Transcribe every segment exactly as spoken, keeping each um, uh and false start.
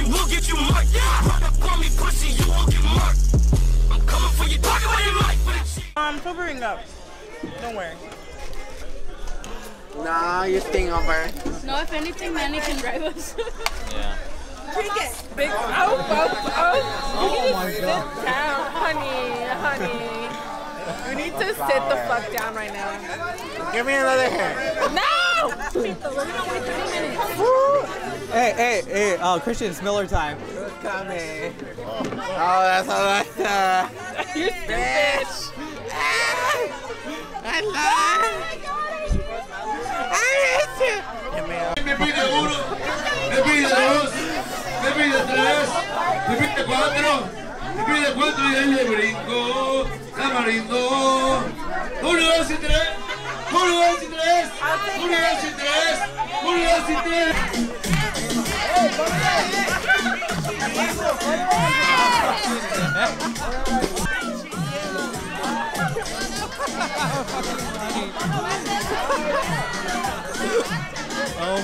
will get you marked. Run up on me, pussy, you will get marked. I'm coming for you, talking about your life, but it's I'm sobering up. Don't worry. Nah, you're staying over. No, if anything, Manny can drive us. Yeah. Drink it. Big. Oh, oh, oh. Oh my god. Sit down, honey, honey. We need to sit the fuck down right now. Give me another hand. No! Hey, hey, hey, uh, Christian, it's Miller time. Who's coming? Oh, that's all right. Uh, You're stupid. I love I miss you. Give me a... Me pide uno, me pide dos, me pide tres, me pide cuatro, me pide cuatro y él le brinco, tamarindo. Uno, dos y tres, uno, dos y tres, uno, dos y tres, uno, dos y tres. Um.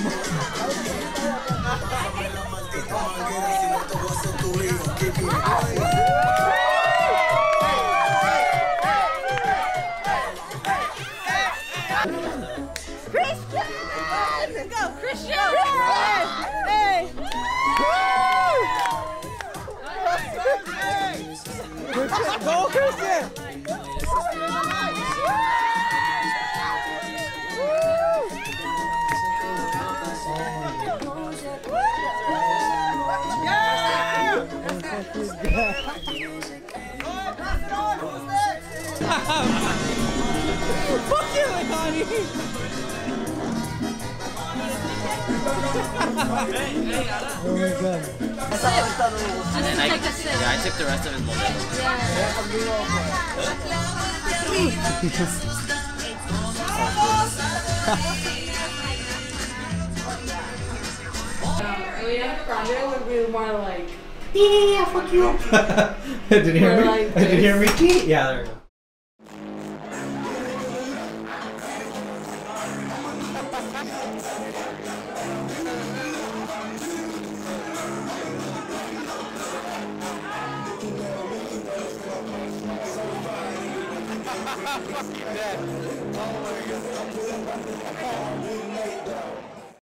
Christian! Go, Christian! Hey! Christian, go, Christian! Fuck you, Leilani! Oh my god. And then I, yeah, I took the rest of his moment. Ariana Grande would be more like. Yeah, fuck you. Did you hear me? Like Did you hear me? Yeah, there we go. Fucking dead. Oh my god.